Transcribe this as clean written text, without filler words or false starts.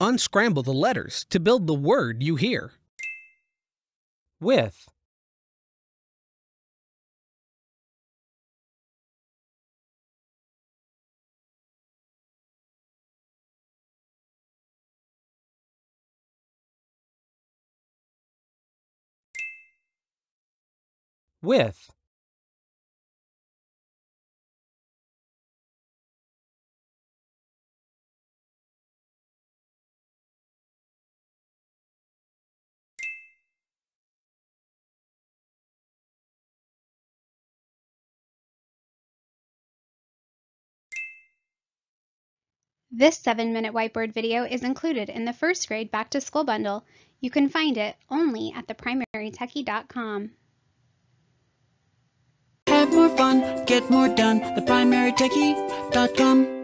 unscramble the letters to build the word you hear. With. With. This 7-minute whiteboard video is included in the first grade Back to School bundle. You can find it only at theprimarytechie.com. Have more fun, get more done, theprimarytechie.com.